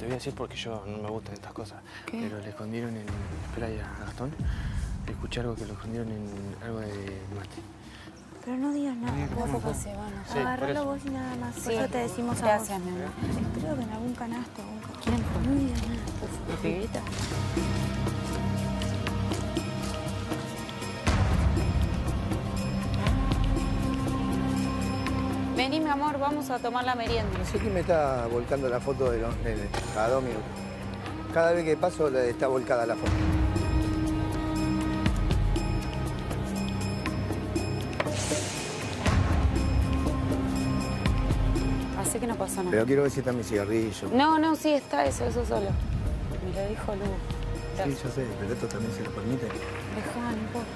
voy a decir porque yo no me gustan estas cosas. ¿Qué? Pero le escondieron en spray a Gastón. Le escuché algo que lo escondieron en algo de mate. Pero no digas nada. Tampoco se van a Sí, Agárralo vos y nada más. Por Sí. eso te decimos a Gracias, vos. mi amor. Creo que en algún canasto. ¿Quién? No digas nada, por favor. ¿La pibita? Vení, mi amor, vamos a tomar la merienda. No sé quién me está volcando la foto de los nenes cada 2 minutos. Cada vez que paso le está volcada la foto. Así que no pasó nada. Pero quiero ver si está mi cigarrillo. No, no, sí, está eso solo. Me lo dijo Lu. Sí, yo sé, pero esto también se lo permite. Dejá, no importa.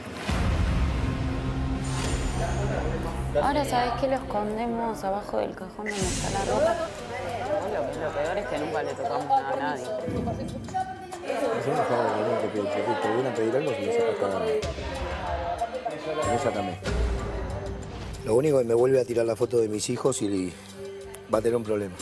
Ahora, ¿sabés qué? Lo escondemos abajo del cajón donde está la ropa. Lo peor es que nunca le tocamos nada a nadie. Si no estaba realmente que te vienen a pedir algo, si lo sacas cada uno. Esa también. Lo único es que me vuelve a tirar la foto de mis hijos y va a tener un problema.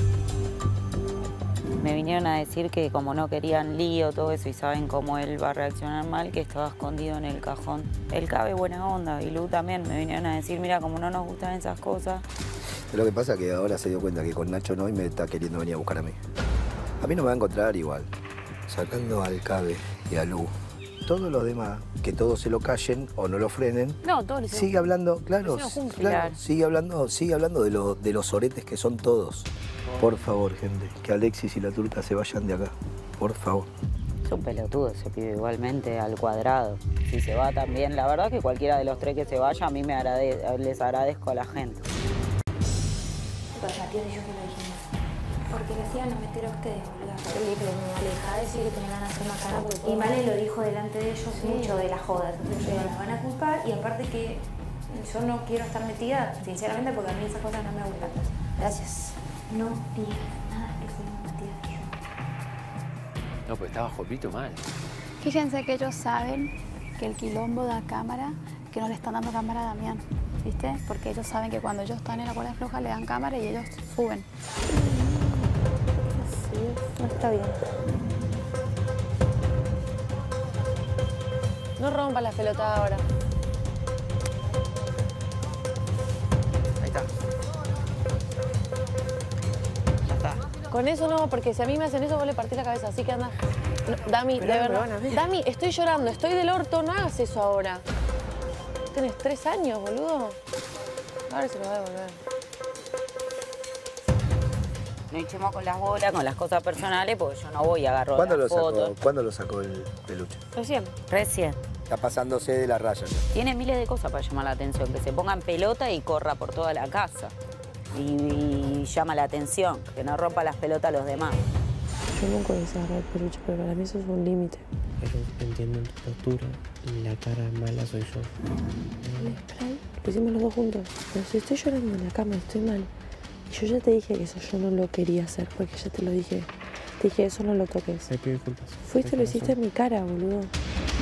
Me vinieron a decir que como no querían lío, todo eso, y saben cómo él va a reaccionar mal, que estaba escondido en el cajón. Él cabe buena onda, y Lu también. Me vinieron a decir, mira, como no nos gustan esas cosas. Lo que pasa es que ahora se dio cuenta que con Nacho no y me está queriendo venir a buscar a mí. A mí no me va a encontrar igual. Sacando al Cabe y a Lu. Todos los demás, que todos se lo callen o no lo frenen. No, todos lo hicimos. Sigue hablando, claro, Lo hicimos juntos. claro, sigue hablando de los oretes que son todos. Por favor, gente, que Alexis y la turca se vayan de acá. Por favor. Es un pelotudo ese pibe, igualmente, al cuadrado. Si se va también, la verdad que cualquiera de los tres que se vaya, a mí les agradezco a la gente. Pues Matías y yo que lo dijimos. Porque les iban a meter a ustedes, boludo. Pero me aleja de decir que te van a hacer más cara. Y Vale lo dijo delante de ellos mucho de la joda. Entonces ellos las van a culpar y aparte que yo no quiero estar metida, sinceramente, porque a mí esas cosas no me gustan. Gracias. No digas nada que fuimos Matías y yo. No, pues estaba Jopito mal. Fíjense que ellos saben que el quilombo da cámara, que no le están dando cámara a Damián, ¿viste? Porque ellos saben que cuando ellos están en la cuerda floja le dan cámara y ellos suben. Sí, no está bien. No rompas las pelotas ahora. Ahí está. Ya está. Con eso no, porque si a mí me hacen eso, vos le partís la cabeza. Así que anda. No, Dami, de verdad. Dami, estoy llorando, estoy del orto, no hagas eso ahora. Tienes 3 años, boludo. Ahora se lo va a devolver. No hinchemos con las bolas, con las cosas personales, porque yo no voy a agarrar ¿Cuándo las fotos. ¿Cuándo lo sacó el peluche? Recién. Recién. Está pasándose de la raya. Tiene miles de cosas para llamar la atención. Que se ponga en pelota y corra por toda la casa. Y llama la atención. Que no rompa las pelotas a los demás. Yo nunca hubiese agarrado el peluche, pero para mí eso es un límite. Pero entiendo tu postura y la cara mala soy yo. El spray lo hicimos los dos juntos. Pero si estoy llorando en la cama, estoy mal. Y yo ya te dije que eso yo no lo quería hacer, porque ya te lo dije. Te dije, eso no lo toques. Te pido disculpas. Fuiste y lo De hiciste en corazón. mi cara, boludo.